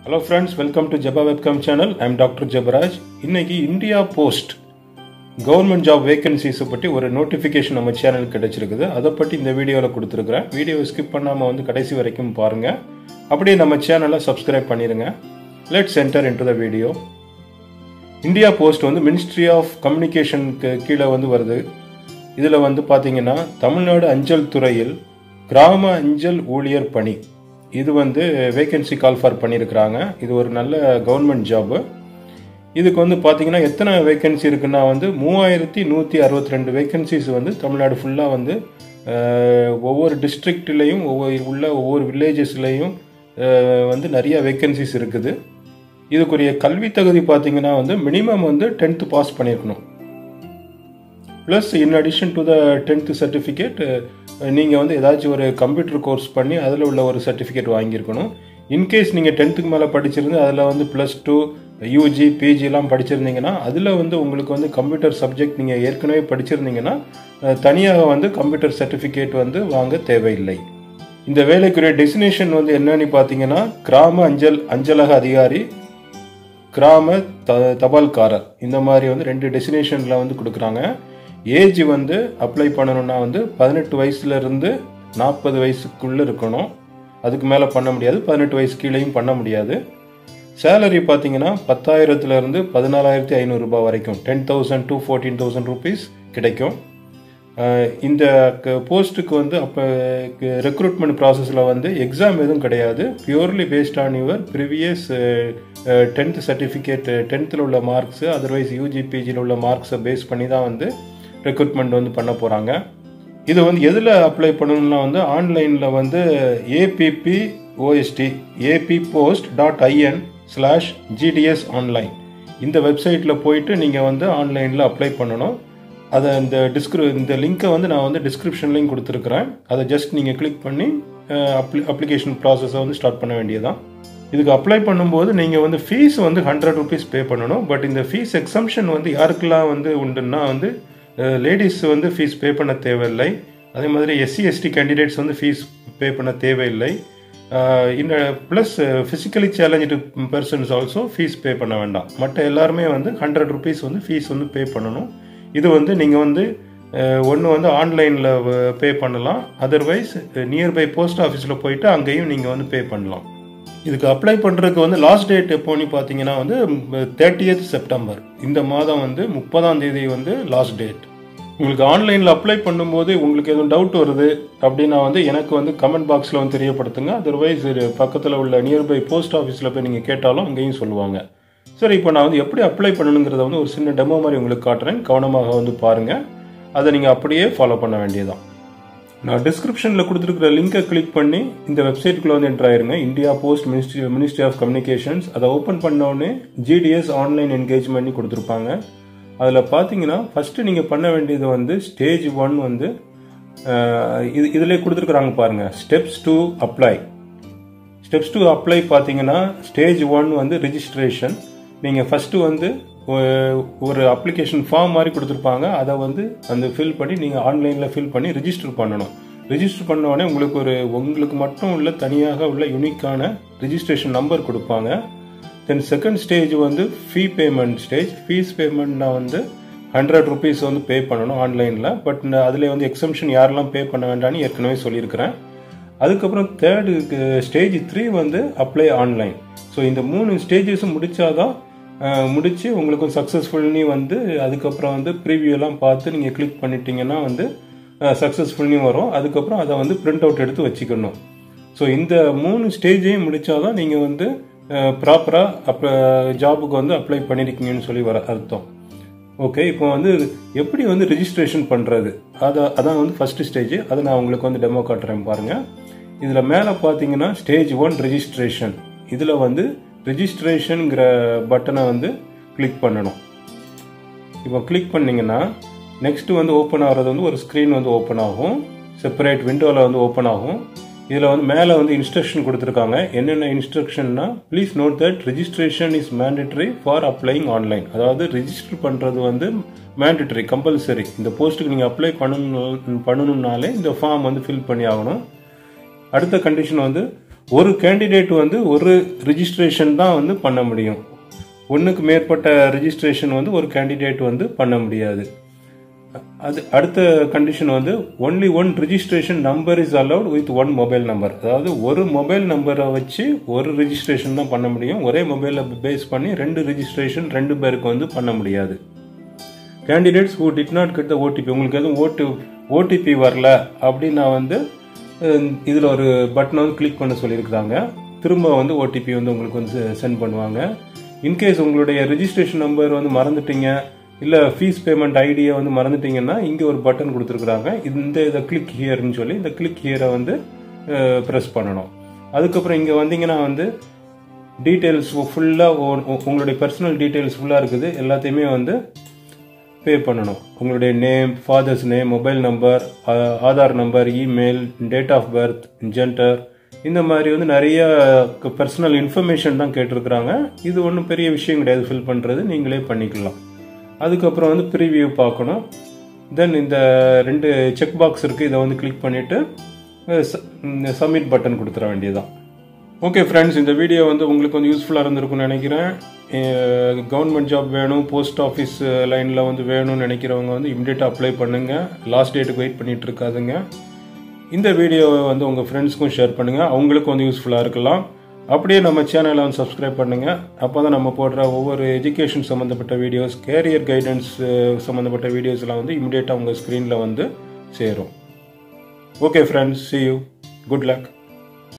Hello friends, welcome to Jabba Webcam channel. I am Dr. Jabaraj. இன்னைக்கு India post government job vacancies பற்றி ஒரு notification நம்ம சேனலுக்கு கிடைச்சிருக்குது. அதை பற்றி இந்த வீடியோவில் கொடுத்துருக்குறேன். வீடியோவை ஸ்கிப் பண்ணாமல் வந்து கடைசி வரைக்கும் பாருங்கள். அப்படியே நம்ம சேனலை சப்ஸ்கிரைப் பண்ணிடுங்க. Let's enter into the video. India post வந்து மினிஸ்ட்ரி ஆஃப் கம்யூனிகேஷனுக்கு கீழே வந்து வருது. இதில் வந்து பார்த்தீங்கன்னா தமிழ்நாடு அஞ்சல் துறையில் கிராம அஞ்சல் ஊழியர் பணி இது வந்து வேகன்சி கால் ஃபார் பண்ணியிருக்கிறாங்க. இது ஒரு நல்ல கவர்மெண்ட் ஜாபு. இதுக்கு வந்து பார்த்தீங்கன்னா எத்தனை வேகன்சி இருக்குன்னா வந்து 3162 வேகன்சிஸ் வந்து தமிழ்நாடு ஃபுல்லாக வந்து ஒவ்வொரு டிஸ்ட்ரிக்ட்லேயும் ஒவ்வொரு வில்லேஜஸ்லேயும் வந்து நிறைய வேகன்சிஸ் இருக்குது. இதுக்குரிய கல்வி தகுதி பார்த்தீங்கன்னா வந்து மினிமம் வந்து 10th பாஸ் பண்ணியிருக்கணும். Plus in addition to the 10th certificate நீங்கள் வந்து ஏதாச்சும் ஒரு கம்ப்யூட்டர் கோர்ஸ் பண்ணி அதில் உள்ள ஒரு சர்டிஃபிகேட் வாங்கியிருக்கணும். இன்கேஸ் நீங்கள் 10th மேலே படிச்சிருந்து அதில் வந்து +2 யூஜி பிஜிலாம் படிச்சிருந்தீங்கன்னா அதில் வந்து உங்களுக்கு வந்து கம்ப்யூட்டர் சப்ஜெக்ட் நீங்கள் ஏற்கனவே படிச்சிருந்தீங்கன்னா தனியாக வந்து கம்ப்யூட்டர் சர்டிஃபிகேட் வந்து வாங்க தேவையில்லை. இந்த வேலைக்குரிய டெஸ்டினேஷன் வந்து என்னன்னு பார்த்தீங்கன்னா கிராம அஞ்சலக அதிகாரி, கிராம தபால்காரர், இந்த மாதிரி வந்து 2 டெஸ்டினேஷனில் வந்து கொடுக்குறாங்க. ஏஜ் வந்து அப்ளை பண்ணணும்னா வந்து 18 வயசுலேருந்து 40 வயசுக்குள்ளே இருக்கணும். அதுக்கு மேலே பண்ண முடியாது. 18 வயசு கீழேயும் பண்ண முடியாது. சேலரி பார்த்தீங்கன்னா 10,000 14,500 ரூபாய் வரைக்கும் 10,000 to 14,000 rupees கிடைக்கும். இந்த போஸ்ட்டுக்கு வந்து அப்போ ரெக்ரூட்மெண்ட் ப்ராசஸில் வந்து எக்ஸாம் எதுவும் கிடையாது. Purely based on your previous 10th certificate, 10th உள்ள மார்க்ஸு, அதர்வைஸ் யூஜி பிஜியில் உள்ள மார்க்ஸை பேஸ் பண்ணி தான் வந்து ரெக்ரூட்மெண்ட் வந்து பண்ண போகிறாங்க. இது வந்து எதில் அப்ளை பண்ணணும்னா வந்து ஆன்லைனில் வந்து apppost.in/gds ஆன்லைன் இந்த வெப்சைட்டில் போயிட்டு நீங்கள் வந்து ஆன்லைனில் அப்ளை பண்ணணும். அதை இந்த லிங்க்கை வந்து நான் வந்து டிஸ்கிரிப்ஷன்லையும் கொடுத்துருக்குறேன். அதை ஜஸ்ட் நீங்கள் கிளிக் பண்ணி அப்ளிகேஷன் ப்ராசஸை வந்து ஸ்டார்ட் பண்ண வேண்டியதான். இதுக்கு அப்ளை பண்ணும்போது நீங்கள் வந்து ஃபீஸ் வந்து 100 rupees பே பண்ணணும். பட் இந்த ஃபீஸ் எக்ஸம்ஷன் வந்து யாருக்கெல்லாம் வந்து உண்டுன்னா வந்து லேடிஸ் வந்து ஃபீஸ் பே பண்ண தேவையில்லை. அதே மாதிரி SC/ST கேண்டிடேட்ஸ் வந்து ஃபீஸ் பே பண்ண தேவையில்லை. இந்த plus physically challenge persons also fees pay பண்ண வேண்டாம். மற்ற எல்லாருமே வந்து 100 rupees வந்து ஃபீஸ் வந்து பே பண்ணணும். இது வந்து நீங்கள் வந்து ஒன்று வந்து ஆன்லைனில் பே பண்ணலாம். அதர்வைஸ் நியர்பை போஸ்ட் ஆஃபீஸில் போயிட்டு அங்கேயும் நீங்கள் வந்து பே பண்ணலாம். இதுக்கு அப்ளை பண்ணுறதுக்கு வந்து லாஸ்ட் டேட் எப்போன்னு பார்த்தீங்கன்னா வந்து 30th செப்டம்பர். இந்த மாதம் வந்து 30ஆம் தேதி வந்து லாஸ்ட் டேட். உங்களுக்கு ஆன்லைனில் அப்ளை பண்ணும்போது உங்களுக்கு எதுவும் டவுட் வருது அப்படின்னா வந்து எனக்கு வந்து கமெண்ட் பாக்ஸில் வந்து தெரியப்படுத்துங்க. அதர்வைஸ் பக்கத்தில் உள்ள நியர்பை போஸ்ட் ஆஃபீஸில் போய் நீங்கள் கேட்டாலும் அங்கேயும் சொல்லுவாங்க. சரி, இப்போ நான் வந்து எப்படி அப்ளை பண்ணணுங்கிறத வந்து ஒரு சின்ன டெமோ மாதிரி உங்களுக்கு காட்டுறேன். கவனமாக வந்து பாருங்கள். அதை நீங்கள் அப்படியே ஃபாலோ பண்ண வேண்டியதான். நான் டிஸ்கிரிப்ஷனில் கொடுத்துருக்கிற லிங்கை கிளிக் பண்ணி இந்த வெப்சைட்டுக்குள்ளே வந்து என்ட்ரு ஆயிருங்க. India post ministry of communications. அதை ஓப்பன் பண்ணோடனே GDS ஆன்லைன் என்கேஜ்மெண்ட் கொடுத்துருப்பாங்க. அதில் பார்த்தீங்கன்னா ஃபஸ்ட்டு நீங்கள் பண்ண வேண்டியது வந்து ஸ்டேஜ் 1 வந்து இதிலே கொடுத்துருக்குறாங்க பாருங்கள். ஸ்டெப்ஸ் டு அப்ளை பார்த்தீங்கன்னா ஸ்டேஜ் 1 வந்து ரிஜிஸ்ட்ரேஷன். நீங்கள் ஃபஸ்ட்டு வந்து ஒரு அப்ளிகேஷன் ஃபார்ம் மாதிரி கொடுத்துருப்பாங்க. அதை வந்து ஃபில் பண்ணி நீங்கள் ஆன்லைனில் ஃபில் பண்ணி ரிஜிஸ்டர் பண்ணணும். ரிஜிஸ்டர் பண்ண உடனே உங்களுக்கு மட்டும் உள்ள தனியாக உள்ள யூனிக்கான ரிஜிஸ்ட்ரேஷன் நம்பர் கொடுப்பாங்க. தென் செகண்ட் ஸ்டேஜ் வந்து ஃபீஸ் பேமெண்ட்னா வந்து 100 rupees வந்து பே பண்ணணும் ஆன்லைனில். பட் அதில் வந்து எக்ஸம்ஷன் யாரெல்லாம் பே பண்ண வேண்டாம்னு ஏற்கனவே சொல்லியிருக்கிறேன். அதுக்கப்புறம் தேர்டு ஸ்டேஜ் 3 வந்து அப்ளை ஆன்லைன். ஸோ இந்த 3 ஸ்டேஜஸும் முடிச்சு உங்களுக்கு சக்ஸஸ்ஃபுல்னி வந்து அதுக்கப்புறம் வந்து ப்ரீவியூலாம் பார்த்து நீங்கள் கிளிக் பண்ணிட்டீங்கன்னா வந்து சக்ஸஸ்ஃபுல்னி வரும். அதுக்கப்புறம் அதை வந்து பிரிண்ட் அவுட் எடுத்து வச்சுக்கணும். ஸோ இந்த 3 ஸ்டேஜையும் முடித்தாதான் நீங்கள் வந்து ப்ராப்பராக ஜாபுக்கு வந்து அப்ளை பண்ணியிருக்கீங்கன்னு சொல்லி அர்த்தம். ஓகே, இப்போ வந்து எப்படி வந்து ரிஜிஸ்ட்ரேஷன் பண்ணுறது அதான் வந்து ஃபஸ்ட்டு ஸ்டேஜ். அதை நான் உங்களுக்கு வந்து டெமோ காட்டுறேன் பாருங்கள். இதில் மேலே பார்த்தீங்கன்னா ஸ்டேஜ் 1 ரிஜிஸ்ட்ரேஷன். இதில் வந்து ரிஜிஸ்ட்ரேஷனுங்கிற பட்டனை வந்து கிளிக் பண்ணணும். இப்போ கிளிக் பண்ணிங்கன்னா நெக்ஸ்ட்டு வந்து ஓப்பன் ஆகிறது வந்து ஒரு ஸ்க்ரீன் வந்து ஓப்பன் ஆகும். செப்பரேட் விண்டோவில் வந்து ஓப்பன் ஆகும். இதில் வந்து மேலே வந்து இன்ஸ்ட்ரக்ஷன் கொடுத்துருக்காங்க. என்னென்ன இன்ஸ்ட்ரக்ஷன்னா, please note that registration is mandatory for applying online. அதாவது ரிஜிஸ்டர் பண்ணுறது வந்து மேண்டேட்டரி, கம்பல்சரி. இந்த போஸ்ட்டுக்கு நீங்கள் அப்ளை பண்ணணும்னாலே இந்த ஃபார்ம் வந்து ஃபில் பண்ணி ஆகணும். அடுத்த கண்டிஷன் வந்து ஒரு கேண்டிடேட் வந்து ஒரு ரிஜிஸ்ட்ரேஷன் தான் வந்து பண்ண முடியும். ஒன்றுக்கு மேற்பட்ட ரிஜிஸ்ட்ரேஷன் வந்து ஒரு கேண்டிடேட் வந்து பண்ண முடியாது. அது அடுத்த கண்டிஷன் வந்து only one registration number is allowed with one mobile number. அதாவது ஒரு மொபைல் நம்பரை வச்சு ஒரு ரிஜிஸ்ட்ரேஷன் தான் பண்ண முடியும். ஒரே மொபைலை பேஸ் பண்ணி 2 ரிஜிஸ்ட்ரேஷன் 2 பேருக்கு வந்து பண்ண முடியாது. Candidates who did not get the OTP, உங்களுக்கு எதுவும் ஓடிபி வரல அப்படின்னா வந்து இதில் ஒரு பட்டனை வந்து கிளிக் பண்ண சொல்லியிருக்கிறாங்க. திரும்ப வந்து ஓடிபி வந்து உங்களுக்கு வந்து சென்ட் பண்ணுவாங்க. இன்கேஸ் உங்களுடைய ரெஜிஸ்ட்ரேஷன் நம்பர் வந்து மறந்துட்டீங்க, இல்லை ஃபீஸ் பேமெண்ட் ஐடியை வந்து மறந்துட்டீங்கன்னா இங்கே ஒரு பட்டன் கொடுத்துருக்குறாங்க. இதை கிளிக் ஹியர்னு சொல்லி இந்த கிளிக் ஹியரை வந்து ப்ரெஸ் பண்ணணும். அதுக்கப்புறம் இங்கே வந்தீங்கன்னா வந்து டீட்டெயில்ஸ் ஃபுல்லாக உங்களுடைய பர்சனல் டீட்டெயில்ஸ் ஃபுல்லாக இருக்குது. எல்லாத்தையுமே வந்து பே பண்ணணும். உங்களுடைய name, father's name, mobile number, Aadhaar number, email, date of birth, gender, இந்த மாதிரி வந்து நிறைய பர்சனல் இன்ஃபர்மேஷன் தான் கேட்டிருக்கிறாங்க. இது ஒன்றும் பெரிய விஷயம் கிடையாது, ஃபில் பண்ணுறது நீங்களே பண்ணிக்கலாம். அதுக்கப்புறம் வந்து ப்ரீவியூ பார்க்கணும். தென் இந்த 2 செக் பாக்ஸ் இருக்குது, இதை வந்து கிளிக் பண்ணிவிட்டு சப்மிட் பட்டன் கொடுத்துட வேண்டியதுதான். ஓகே ஃப்ரெண்ட்ஸ், இந்த வீடியோ வந்து உங்களுக்கு வந்து யூஸ்ஃபுல்லாக இருந்திருக்கும்னு நினைக்கிறேன். கவர்மெண்ட் ஜாப் வேணும், போஸ்ட் ஆஃபீஸ் லைனில் வந்து வேணும்னு நினைக்கிறவங்க வந்து இமிடியேட்டாக அப்ளை பண்ணுங்கள். லாஸ்ட் டேட்டுக்கு வெயிட் பண்ணிகிட்டு இருக்காதுங்க. இந்த வீடியோவை வந்து உங்கள் ஃப்ரெண்ட்ஸ்க்கும் ஷேர் பண்ணுங்கள், அவங்களுக்கும் வந்து யூஸ்ஃபுல்லாக இருக்கலாம். அப்படியே நம்ம சேனலை வந்து சப்ஸ்கிரைப் பண்ணுங்கள். அப்போ தான் நம்ம போடுற ஒவ்வொரு எஜுகேஷன் சம்மந்தப்பட்ட வீடியோஸ், கேரியர் கைடன்ஸ் சம்மந்தப்பட்ட வீடியோஸ்லாம் வந்து இமிடியேட்டாக உங்கள் ஸ்க்ரீனில் வந்து சேரும். Okay friends, see you. Good luck.